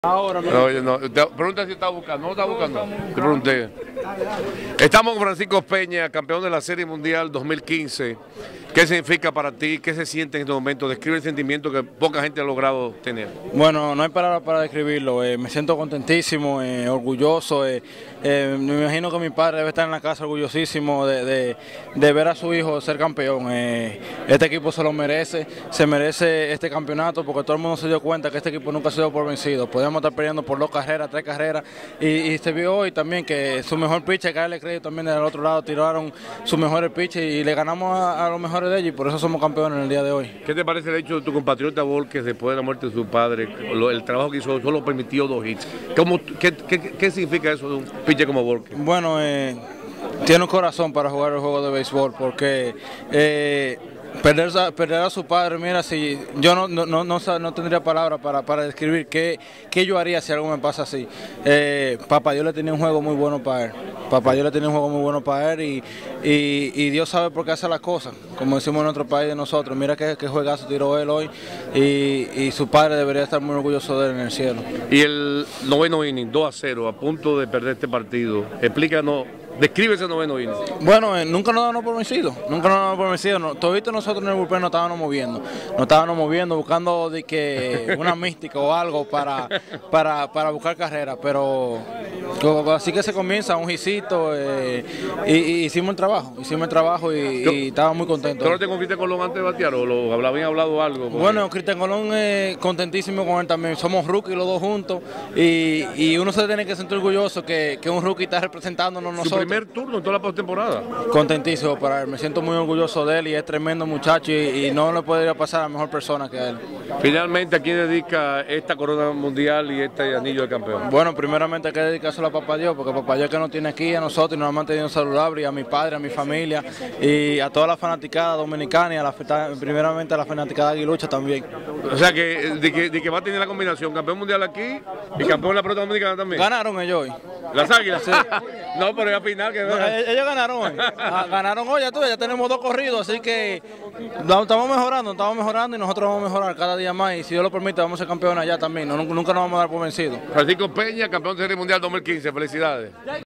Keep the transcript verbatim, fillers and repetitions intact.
Ahora no, oye, no, te pregunta si está buscando, no está buscando, te pregunté. Estamos con Francisco Peña, campeón de la Serie Mundial dos mil quince. ¿Qué significa para ti? ¿Qué se siente en este momento? Describe el sentimiento que poca gente ha logrado tener. Bueno, no hay palabras para describirlo. Eh, me siento contentísimo, eh, orgulloso. Eh, eh, me imagino que mi padre debe estar en la casa orgullosísimo de, de, de ver a su hijo ser campeón. Eh, este equipo se lo merece, se merece este campeonato porque todo el mundo se dio cuenta que este equipo nunca ha sido por vencido. Podíamos estar peleando por dos carreras, tres carreras y, y se vio hoy también que su mejor pitcher, hay que darle crédito también del otro lado, tiraron sus mejores pitches y le ganamos a, a los mejores de ellos y por eso somos campeones en el día de hoy. ¿Qué te parece el hecho de tu compatriota Volquez después de la muerte de su padre? Lo, el trabajo que hizo solo permitió dos hits. ¿Cómo, qué, qué, ¿Qué significa eso de un pitcher como Volquez? Bueno, eh, tiene un corazón para jugar el juego de béisbol porque eh, perder, perder a su padre, mira, si yo no, no, no, no, no tendría palabras para, para describir qué, qué yo haría si algo me pasa así. Eh, Papá Dios le tenía un juego muy bueno para él. Papá Dios le tenía un juego muy bueno para él y, y, y Dios sabe por qué hace las cosas, como decimos en nuestro país de nosotros. Mira qué, qué juegazo tiró él hoy y, y su padre debería estar muy orgulloso de él en el cielo. Y el noveno inning, dos a cero, a punto de perder este partido. Explícanos. Describe ese noveno inning. Bueno, eh, nunca nos damos por vencido, nunca nos damos por vencido. No, todito nosotros en el bullpen nos estábamos moviendo, nos estábamos moviendo, buscando de que una mística o algo para, para, para buscar carrera, pero así que se comienza, un hicito, eh, y, y hicimos el trabajo, hicimos el trabajo y, y estaba muy contento. ¿Tú no te con Cristian Colón antes de batear o lo habían hablado algo? Porque... Bueno, Cristian Colón es eh, contentísimo con él también, somos rookies los dos juntos y, y uno se tiene que sentir orgulloso que, que un rookie está representándonos nosotros. Su primer turno en toda la postemporada. Contentísimo para él, me siento muy orgulloso de él y es tremendo muchacho y, y no le podría pasar a mejor persona que a él. Finalmente, ¿a quién dedica esta corona mundial y este anillo de campeón? Bueno, primeramente hay que dedicárselo a Papá Dios, porque Papá Dios que nos tiene aquí a nosotros y nos ha mantenido saludables, y a mi padre, a mi familia y a toda la fanaticada dominicana y a la, primeramente a la fanaticada aguilucha también. O sea que de, que de que va a tener la combinación campeón mundial aquí y campeón de la pelota dominicana también. Ganaron ellos hoy. ¿Las Águilas? Sí. No, pero ya final que no, ellos ganaron hoy. Ganaron hoy, ya, tú, ya tenemos dos corridos, así que estamos mejorando, estamos mejorando y nosotros vamos a mejorar cada día más y si Dios lo permite vamos a ser campeones allá también. No, nunca nos vamos a dar por vencidos. Francisco Peña, campeón de Serie Mundial dos mil quince. Felicidades.